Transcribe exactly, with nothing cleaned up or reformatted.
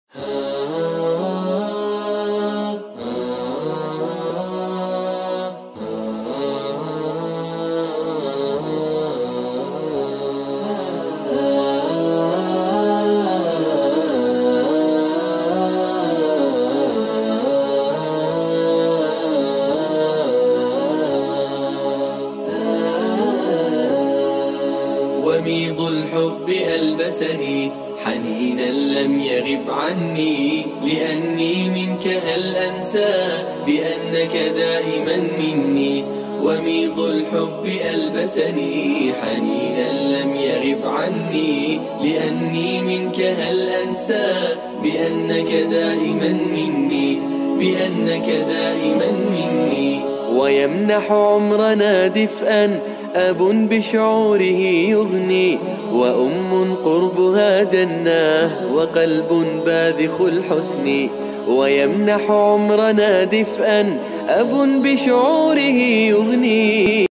وميض الحب ألبسني حنينا لم يغب عني، لأني منك هل أنسى بأنك دائما مني. وميض الحب ألبسني حنينا لم يغب عني، لأني منك هل أنسى بأنك دائما مني، بأنك دائما مني. ويمنح عمرنا دفئا أب بشعوره يغني، وأم قربها جنة وقلب باذخ الحسن. ويمنح عمرنا دفئا أب بشعوره يغني